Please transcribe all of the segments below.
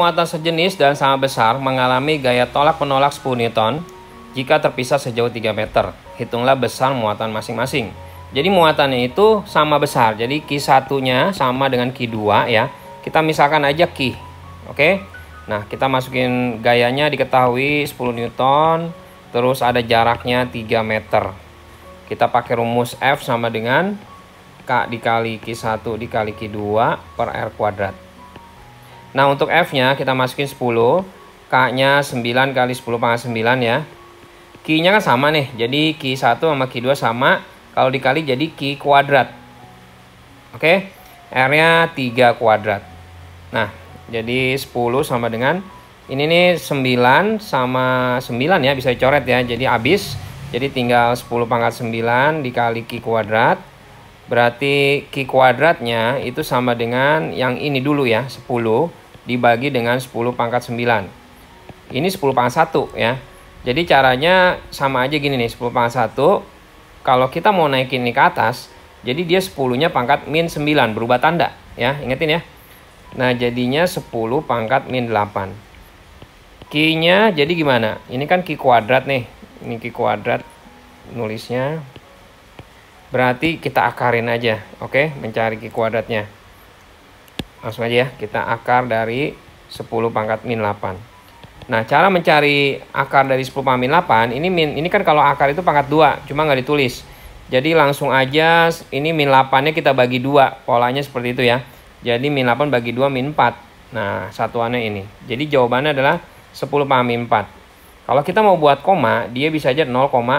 muatan sejenis dan sama besar mengalami gaya tolak-menolak 10 Newton jika terpisah sejauh 3 meter. Hitunglah besar muatan masing-masing. Jadi muatannya itu sama besar. Jadi Q1-nya sama dengan Q2 ya. Kita misalkan aja Q. Oke. Nah, kita masukin gayanya diketahui 10 Newton. Terus ada jaraknya 3 meter. Kita pakai rumus F sama dengan K dikali Q1 dikali Q2 per R kuadrat. Nah, untuk F-nya kita masukin 10, K-nya 9 kali 10 pangkat 9 ya. Q-nya kan sama nih, jadi Q1 sama Q2 sama, kalau dikali jadi Q kuadrat. Oke, R-nya 3 kuadrat. Nah, jadi 10 sama dengan, ini nih 9 sama 9 ya, bisa dicoret ya, jadi habis. Jadi tinggal 10 pangkat 9 dikali Q kuadrat. Berarti Q kuadratnya itu sama dengan yang ini dulu ya, 10 dibagi dengan 10 pangkat 9. Ini 10 pangkat 1 ya. Jadi caranya sama aja gini nih, 10 pangkat 1. Kalau kita mau naikin ini ke atas, jadi dia 10-nya pangkat min 9, berubah tanda ya, ingetin ya. Nah, jadinya 10 pangkat min 8. Q-nya jadi gimana? Ini kan Q kuadrat nih. Ini Q kuadrat nulisnya. Berarti kita akarin aja, oke? Mencari Q kuadratnya. Langsung aja ya, kita akar dari 10 pangkat min 8. Nah, cara mencari akar dari 10 pangkat min 8, ini kan kalau akar itu pangkat 2, cuma nggak ditulis. Jadi langsung aja, ini min 8-nya kita bagi 2, polanya seperti itu ya. Jadi min 8 bagi 2 min 4. Nah, satuannya ini. Jadi jawabannya adalah 10 pangkat min 4. Kalau kita mau buat koma, dia bisa aja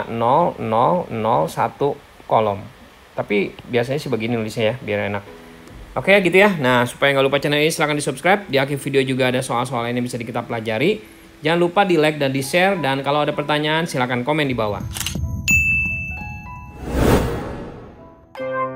0,0001 kolom. Tapi biasanya sih begini nulisnya ya, biar enak. Oke gitu ya. Nah, supaya nggak lupa channel ini silahkan di subscribe. Di akhir video juga ada soal-soal yang bisa kita pelajari. Jangan lupa di like dan di share. Dan kalau ada pertanyaan silahkan komen di bawah.